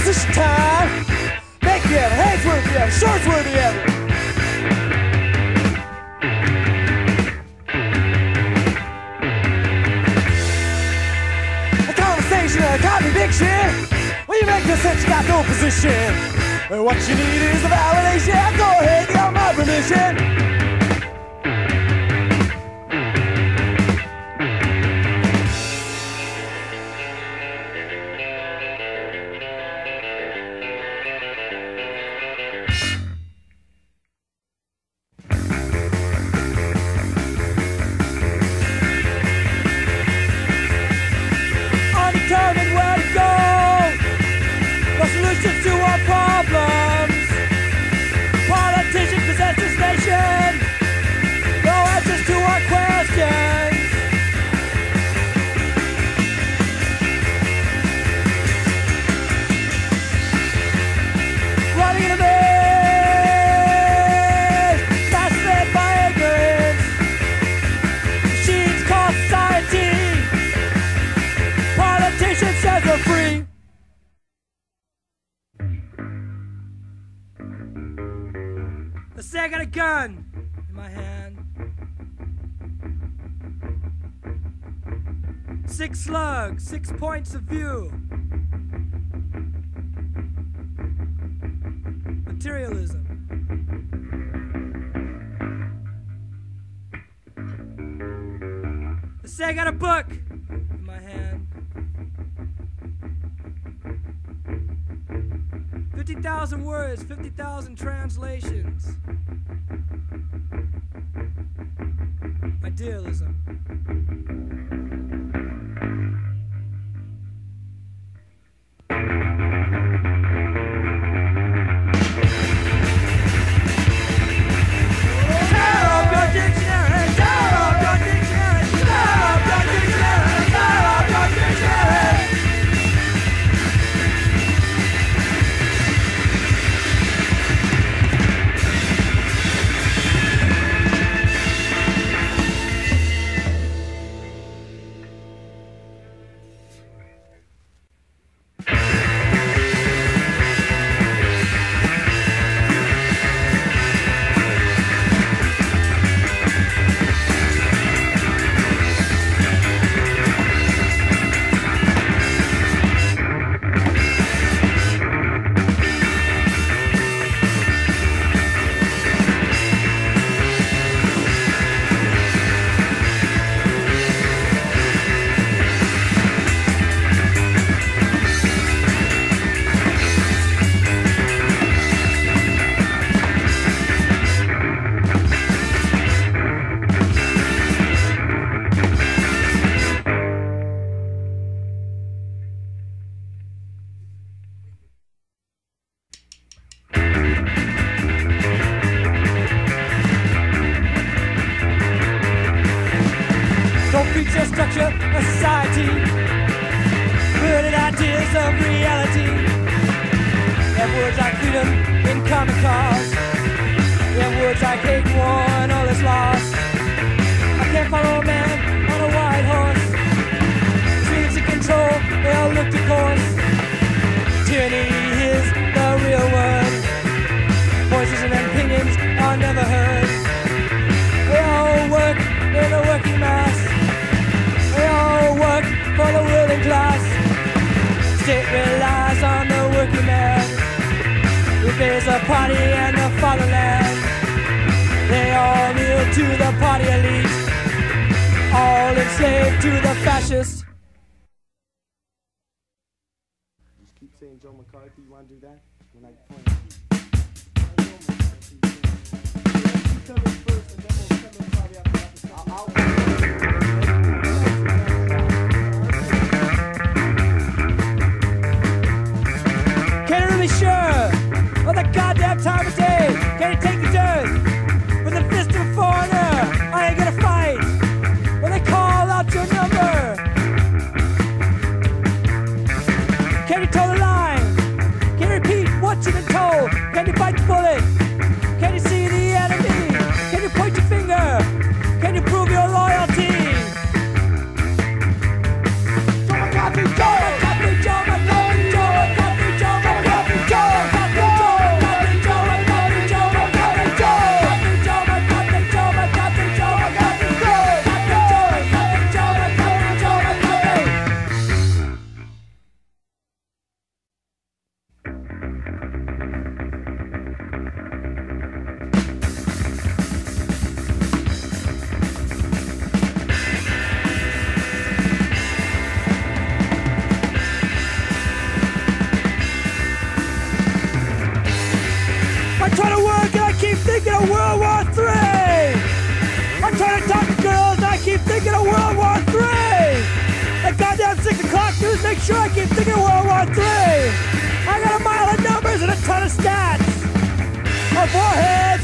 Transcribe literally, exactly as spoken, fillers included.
opposition time. Make it ever, heads worthy ever, shorts worthy ever. A conversation, a contradiction. When you make this sense, you got no position. And what you need is a validation. Go ahead, you got my permission. Let's say I got a gun in my hand. Six slugs, six points of view. Materialism. Let's say I got a book in my hand. fifty thousand words, fifty thousand translations. Idealism. Structure of society, burning ideas of reality. Them words like freedom in common cause. Them words like hate, war, and all is lost. I can't follow a man on a white horse. Dreams of control, they all look to course. Tyranny is the real word. Voices and opinions are never heard. They all work in a working mass. They all work for the ruling class. State relies on the working man. If there's a party and the fatherland, they all kneel to the party elite, all enslaved to the fascists. Just keep saying Joe McCarthy. You want to do that? When I point at you. Tell me first, and then we'll come in probably after that. I'll, I'll sure, all the goddamn time of day. Can you take the dirt with the fist of a foreigner? I ain't gonna fight when they call out your number. Can you toe the line? Can you repeat what you've been told? sure I keep thinking World War Three. I got a mile of numbers and a ton of stats. A forehead